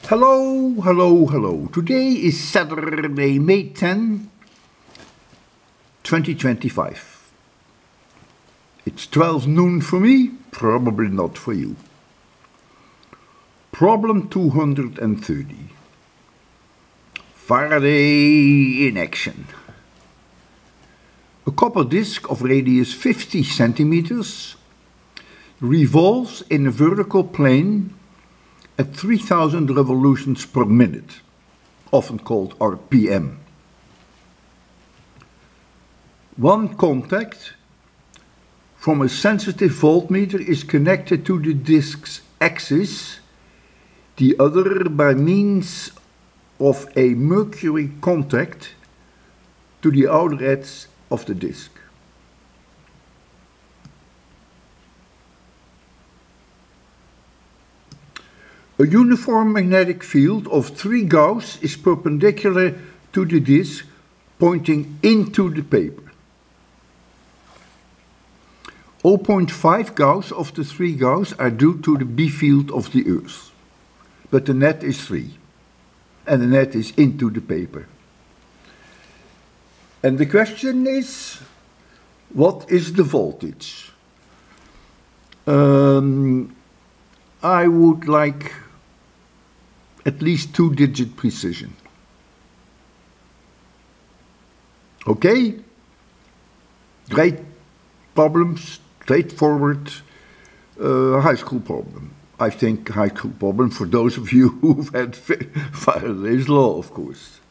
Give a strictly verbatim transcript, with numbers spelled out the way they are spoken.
Hello, hello, hello. Today is Saturday, May tenth, twenty twenty-five. It's twelve noon for me, probably not for you. Problem two hundred thirty. Faraday in action. A copper disc of radius fifty centimeters revolves in a vertical plane at three thousand revolutions per minute, often called R P M. One contact from a sensitive voltmeter is connected to the disc's axis, the other by means of a mercury contact to the outer edge of the disc. A uniform magnetic field of three Gauss is perpendicular to the disc, pointing into the paper. zero point five Gauss of the three Gauss are due to the B field of the Earth, but the net is three, and the net is into the paper. And the question is, what is the voltage? Um, I would like at least two-digit precision. Okay? Great problem, straightforward uh, high school problem. I think high school problem for those of you who've had Faraday's law, of course.